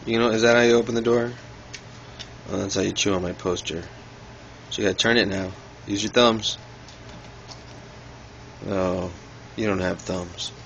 You know, is that how you open the door? Oh, that's how you chew on my poster. So you gotta turn it now. Use your thumbs. Oh, you don't have thumbs.